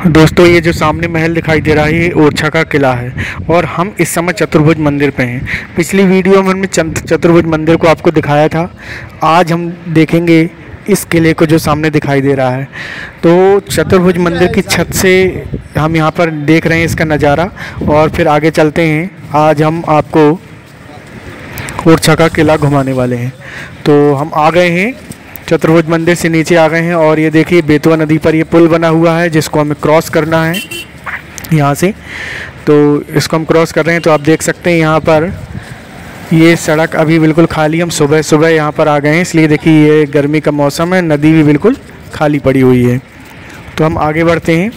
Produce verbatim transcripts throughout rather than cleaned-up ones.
दोस्तों, ये जो सामने महल दिखाई दे रहा है ये ओरछा का किला है और हम इस समय चतुर्भुज मंदिर पे हैं। पिछली वीडियो में हमने चतुर्भुज मंदिर को आपको दिखाया था। आज हम देखेंगे इस किले को जो सामने दिखाई दे रहा है। तो चतुर्भुज मंदिर की छत से हम यहाँ पर देख रहे हैं इसका नज़ारा और फिर आगे चलते हैं। आज हम आपको ओरछा का किला घुमाने वाले हैं। तो हम आ गए हैं, चतुर्भुज मंदिर से नीचे आ गए हैं और ये देखिए बेतवा नदी पर ये पुल बना हुआ है जिसको हमें क्रॉस करना है यहाँ से। तो इसको हम क्रॉस कर रहे हैं। तो आप देख सकते हैं यहाँ पर ये सड़क अभी बिल्कुल खाली। हम सुबह सुबह यहाँ पर आ गए हैं, इसलिए देखिए ये गर्मी का मौसम है, नदी भी बिल्कुल खाली पड़ी हुई है। तो हम आगे बढ़ते हैं।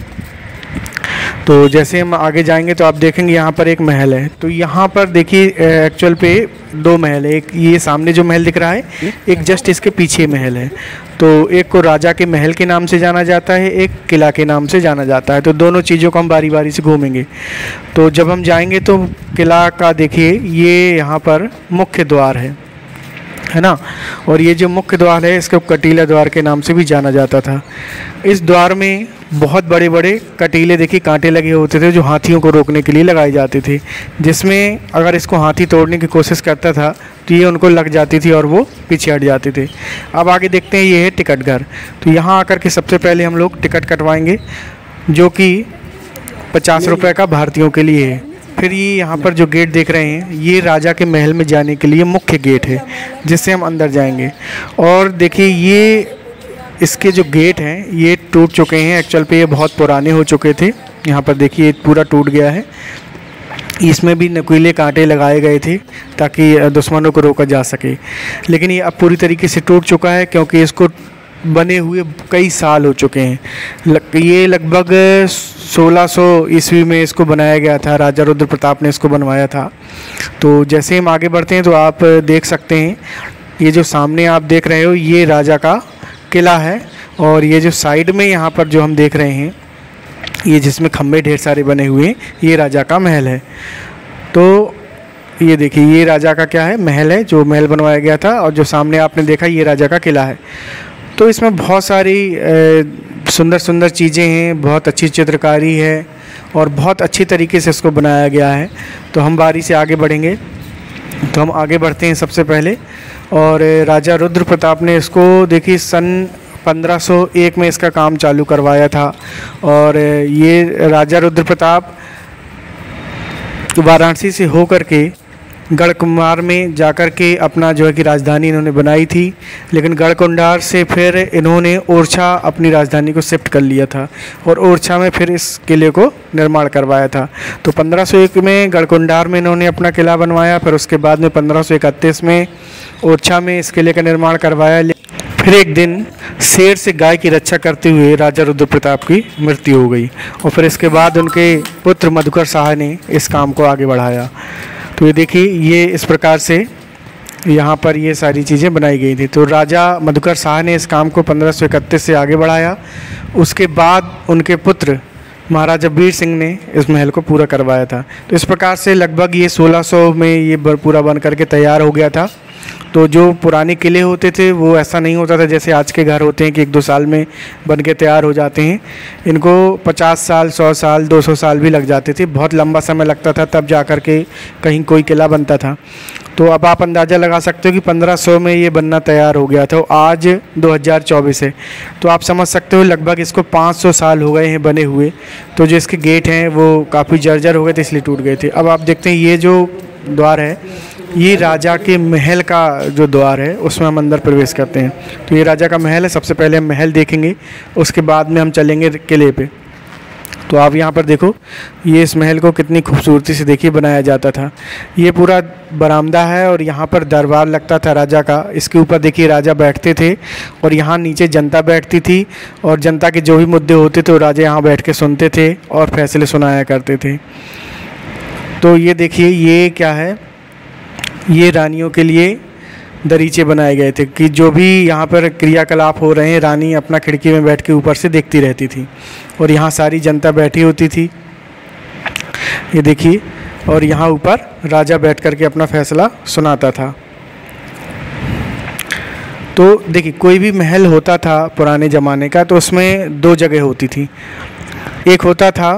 तो जैसे हम आगे जाएंगे तो आप देखेंगे यहाँ पर एक महल है। तो यहाँ पर देखिए एक्चुअल पे दो महल है। एक ये सामने जो महल दिख रहा है, एक जस्ट इसके पीछे महल है। तो एक को राजा के महल के नाम से जाना जाता है, एक किला के नाम से जाना जाता है। तो दोनों चीज़ों को हम बारी बारी से घूमेंगे। तो जब हम जाएंगे तो किला का देखिए ये यहाँ पर मुख्य द्वार है है ना। और ये जो मुख्य द्वार है इसको कटीला द्वार के नाम से भी जाना जाता था। इस द्वार में बहुत बड़े बड़े कटीले देखिए कांटे लगे होते थे जो हाथियों को रोकने के लिए लगाए जाते थे, जिसमें अगर इसको हाथी तोड़ने की कोशिश करता था तो ये उनको लग जाती थी और वो पीछे हट जाते थे। अब आगे देखते हैं, ये है टिकट घर। तो यहाँ आकर के सबसे पहले हम लोग टिकट कटवाएंगे जो कि पचास रुपये का भारतीयों के लिए है। फिर ये यहाँ पर जो गेट देख रहे हैं ये राजा के महल में जाने के लिए मुख्य गेट है जिससे हम अंदर जाएंगे। और देखिए ये इसके जो गेट हैं ये टूट चुके हैं। एक्चुअल पे ये बहुत पुराने हो चुके थे। यहाँ पर देखिए पूरा टूट गया है। इसमें भी नुकीले कांटे लगाए गए थे ताकि दुश्मनों को रोका जा सके, लेकिन ये अब पूरी तरीके से टूट चुका है क्योंकि इसको बने हुए कई साल हो चुके हैं। ये लगभग सोलह सौ ईस्वी में इसको बनाया गया था, राजा रुद्र प्रताप ने इसको बनवाया था। तो जैसे हम आगे बढ़ते हैं तो आप देख सकते हैं ये जो सामने आप देख रहे हो ये राजा का किला है। और ये जो साइड में यहाँ पर जो हम देख रहे हैं ये जिसमें खम्भे ढेर सारे बने हुए हैं ये राजा का महल है। तो ये देखिए ये राजा का क्या है, महल है जो महल बनवाया गया था। और जो सामने आपने देखा ये राजा का किला है। तो इसमें बहुत सारी सुंदर सुंदर चीज़ें हैं, बहुत अच्छी चित्रकारी है और बहुत अच्छी तरीके से इसको बनाया गया है। तो हम बारी से आगे बढ़ेंगे। तो हम आगे बढ़ते हैं सबसे पहले। और राजा रुद्र प्रताप ने इसको देखिए सन पंद्रह सौ एक में इसका काम चालू करवाया था। और ये राजा रुद्र प्रताप वाराणसी से होकर के गढ़कुंडार में जाकर के अपना जो है कि राजधानी इन्होंने बनाई थी, लेकिन गढ़कुंडार से फिर इन्होंने ओरछा अपनी राजधानी को शिफ्ट कर लिया था और ओरछा में फिर इस किले को निर्माण करवाया था। तो पंद्रह सौ एक में गढ़कुंडार में इन्होंने अपना किला बनवाया, फिर उसके बाद में पंद्रह सौ इकतीस में ओरछा में इस किले का निर्माण करवाया। फिर एक दिन शेर से गाय की रक्षा करते हुए राजा रुद्र प्रताप की मृत्यु हो गई और फिर इसके बाद उनके पुत्र मधुकर शाह ने इस काम को आगे बढ़ाया। तो ये देखिए ये इस प्रकार से यहाँ पर ये सारी चीज़ें बनाई गई थी। तो राजा मधुकर शाह ने इस काम को पंद्रह सौ इकतीस से आगे बढ़ाया। उसके बाद उनके पुत्र महाराजा वीर सिंह ने इस महल को पूरा करवाया था। तो इस प्रकार से लगभग ये सोलह सौ में ये पूरा बन करके तैयार हो गया था। तो जो पुराने किले होते थे वो ऐसा नहीं होता था जैसे आज के घर होते हैं कि एक दो साल में बन के तैयार हो जाते हैं। इनको पचास साल, सौ साल, दो सौ साल भी लग जाते थे। बहुत लंबा समय लगता था तब जा कर के कहीं कोई किला बनता था। तो अब आप अंदाज़ा लगा सकते हो कि पंद्रह सौ में ये बनना तैयार हो गया था। आज दो हज़ार चौबीस है तो आप समझ सकते हो लगभग इसको पाँच सौ साल हो गए हैं बने हुए। तो जो इसके गेट हैं वो काफ़ी जर्जर हो गए थे इसलिए टूट गए थे। अब आप देखते हैं ये जो द्वार है ये राजा के महल का जो द्वार है उसमें हम अंदर प्रवेश करते हैं। तो ये राजा का महल है। सबसे पहले हम महल देखेंगे, उसके बाद में हम चलेंगे किले पे। तो आप यहाँ पर देखो ये इस महल को कितनी खूबसूरती से देखिए बनाया जाता था। ये पूरा बरामदा है और यहाँ पर दरबार लगता था राजा का। इसके ऊपर देखिए राजा बैठते थे और यहाँ नीचे जनता बैठती थी और जनता के जो भी मुद्दे होते थे वो राजा यहाँ बैठ के सुनते थे और फैसले सुनाया करते थे। तो ये देखिए ये क्या है, ये रानियों के लिए दरीचे बनाए गए थे कि जो भी यहाँ पर क्रियाकलाप हो रहे हैं रानी अपना खिड़की में बैठ के ऊपर से देखती रहती थी और यहाँ सारी जनता बैठी होती थी। ये देखिए और यहाँ ऊपर राजा बैठ कर के अपना फैसला सुनाता था। तो देखिए कोई भी महल होता था पुराने ज़माने का तो उसमें दो जगह होती थी। एक होता था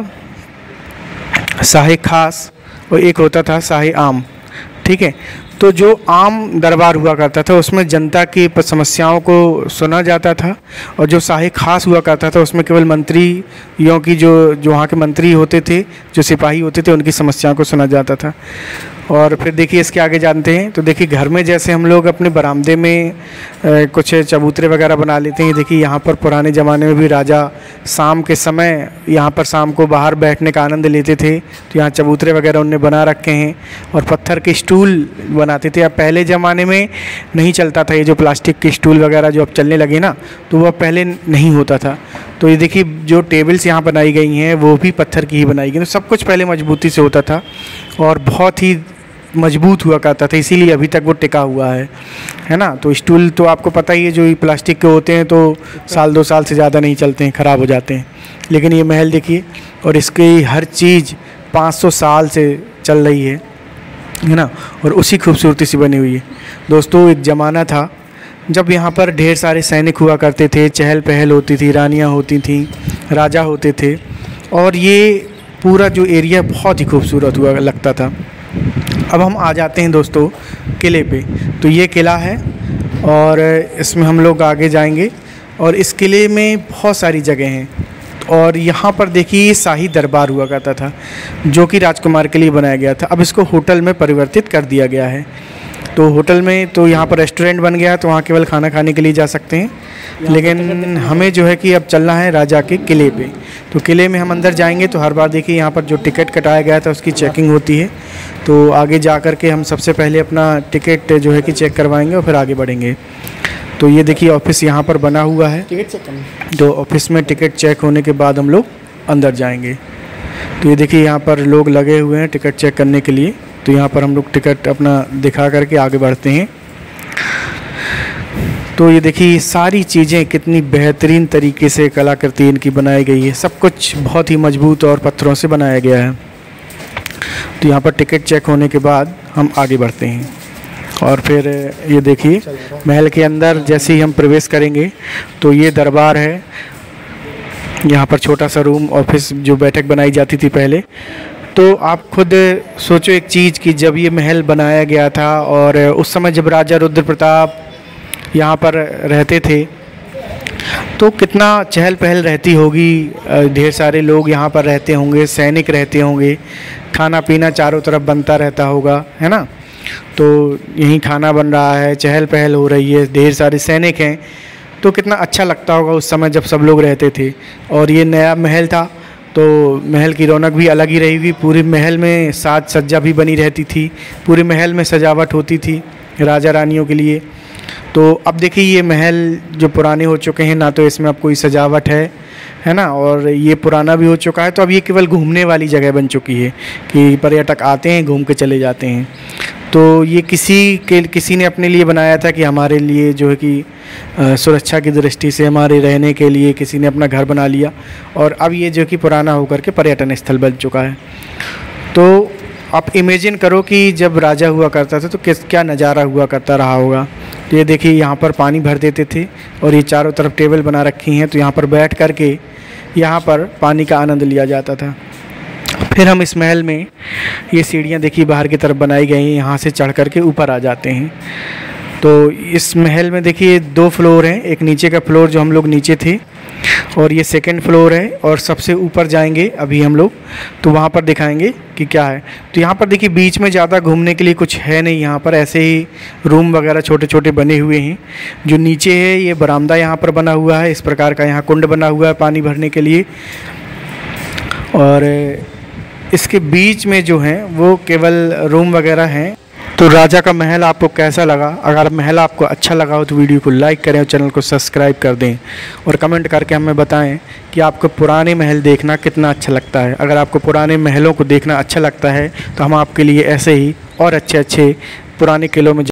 शाही खास और एक होता था शाही आम, ठीक है। तो जो आम दरबार हुआ करता था उसमें जनता की समस्याओं को सुना जाता था, और जो शाही खास हुआ करता था उसमें केवल मंत्रियों की, जो जो वहाँ के मंत्री होते थे, जो सिपाही होते थे, उनकी समस्याओं को सुना जाता था। और फिर देखिए इसके आगे जानते हैं। तो देखिए घर में जैसे हम लोग अपने बरामदे में ए, कुछ चबूतरे वगैरह बना लेते हैं, देखिए यहाँ पर पुराने ज़माने में भी राजा शाम के समय यहाँ पर शाम को बाहर बैठने का आनंद लेते थे, तो यहाँ चबूतरे वगैरह उनने बना रखे हैं। और पत्थर के स्टूल बनाते थे। अब पहले ज़माने में नहीं चलता था ये जो प्लास्टिक के स्टूल वगैरह जो अब चलने लगे ना, तो वो पहले नहीं होता था। तो ये देखिए जो टेबल्स यहाँ बनाई गई हैं वो भी पत्थर की ही बनाई गई। तो सब कुछ पहले मजबूती से होता था और बहुत ही मजबूत हुआ करता था, इसीलिए अभी तक वो टिका हुआ है, है ना। तो स्टूल तो आपको पता ही है, जो प्लास्टिक के होते हैं तो साल दो साल से ज़्यादा नहीं चलते हैं, ख़राब हो जाते हैं। लेकिन ये महल देखिए, और इसकी हर चीज़ पाँच सौ साल से चल रही है, है ना, और उसी खूबसूरती से बनी हुई है। दोस्तों एक ज़माना था जब यहाँ पर ढेर सारे सैनिक हुआ करते थे, चहल पहल होती थी, रानियाँ होती थीं, राजा होते थे, और ये पूरा जो एरिया बहुत ही खूबसूरत हुआ लगता था। अब हम आ जाते हैं दोस्तों किले पे। तो ये किला है और इसमें हम लोग आगे जाएंगे, और इस किले में बहुत सारी जगह हैं। और यहाँ पर देखिए शाही दरबार हुआ करता था जो कि राजकुमार के लिए बनाया गया था। अब इसको होटल में परिवर्तित कर दिया गया है। तो होटल में तो यहाँ पर रेस्टोरेंट बन गया है, तो वहाँ केवल खाना खाने के लिए जा सकते हैं। लेकिन हमें जो है कि अब चलना है राजा के किले पे। तो किले में हम अंदर जाएंगे तो हर बार देखिए यहाँ पर जो टिकट कटाया गया था उसकी चेकिंग होती है। तो आगे जा कर के हम सबसे पहले अपना टिकट जो है कि चेक करवाएंगे और फिर आगे बढ़ेंगे। तो ये देखिए ऑफिस यहाँ पर बना हुआ है, टिकट चेक करना। तो ऑफिस में टिकट चेक होने के बाद हम लोग अंदर जाएंगे। तो ये देखिए यहाँ पर लोग लगे हुए हैं टिकट चेक करने के लिए। तो यहाँ पर हम लोग टिकट अपना दिखा करके आगे बढ़ते हैं। तो ये देखिए सारी चीज़ें कितनी बेहतरीन तरीके से कलाकृति इनकी बनाई गई है, सब कुछ बहुत ही मजबूत और पत्थरों से बनाया गया है। तो यहाँ पर टिकट चेक होने के बाद हम आगे बढ़ते हैं। और फिर ये देखिए महल के अंदर जैसे ही हम प्रवेश करेंगे तो ये दरबार है। यहाँ पर छोटा सा रूम, ऑफिस जो बैठक बनाई जाती थी पहले। तो आप खुद सोचो एक चीज़ कि जब ये महल बनाया गया था और उस समय जब राजा रुद्र प्रताप यहाँ पर रहते थे तो कितना चहल पहल रहती होगी, ढेर सारे लोग यहाँ पर रहते होंगे, सैनिक रहते होंगे, खाना पीना चारों तरफ बनता रहता होगा, है ना। तो यहीं खाना बन रहा है, चहल पहल हो रही है, ढेर सारे सैनिक हैं, तो कितना अच्छा लगता होगा उस समय जब सब लोग रहते थे। और ये नया महल था तो महल की रौनक भी अलग ही रहेगी। पूरे महल में साज सज्जा भी बनी रहती थी, पूरे महल में सजावट होती थी राजा रानियों के लिए। तो अब देखिए ये महल जो पुराने हो चुके हैं, ना तो इसमें अब कोई सजावट है, है ना, और ये पुराना भी हो चुका है। तो अब ये केवल घूमने वाली जगह बन चुकी है कि पर्यटक आते हैं, घूम के चले जाते हैं। तो ये किसी के किसी ने अपने लिए बनाया था कि हमारे लिए जो है कि सुरक्षा की दृष्टि से हमारे रहने के लिए किसी ने अपना घर बना लिया, और अब ये जो कि पुराना होकर के पर्यटन स्थल बन चुका है। तो आप इमेजिन करो कि जब राजा हुआ करता था तो किस क्या नज़ारा हुआ करता रहा होगा। तो ये देखिए यहाँ पर पानी भर देते थे और ये चारों तरफ टेबल बना रखी हैं, तो यहाँ पर बैठ कर के यहाँ पर पानी का आनंद लिया जाता था। फिर हम इस महल में ये सीढ़ियाँ देखिए बाहर की तरफ बनाई गई हैं, यहाँ से चढ़ कर के ऊपर आ जाते हैं। तो इस महल में देखिए दो फ्लोर हैं, एक नीचे का फ्लोर जो हम लोग नीचे थे और ये सेकंड फ्लोर है, और सबसे ऊपर जाएंगे अभी हम लोग तो वहाँ पर दिखाएंगे कि क्या है। तो यहाँ पर देखिए बीच में ज़्यादा घूमने के लिए कुछ है नहीं, यहाँ पर ऐसे ही रूम वगैरह छोटे छोटे बने हुए हैं। जो नीचे है ये बरामदा यहाँ पर बना हुआ है, इस प्रकार का यहाँ कुंड बना हुआ है पानी भरने के लिए, और इसके बीच में जो है वो केवल रूम वगैरह हैं। तो राजा का महल आपको कैसा लगा? अगर महल आपको अच्छा लगा हो तो वीडियो को लाइक करें और चैनल को सब्सक्राइब कर दें, और कमेंट करके हमें बताएं कि आपको पुराने महल देखना कितना अच्छा लगता है। अगर आपको पुराने महलों को देखना अच्छा लगता है तो हम आपके लिए ऐसे ही और अच्छे अच्छे पुराने किलों में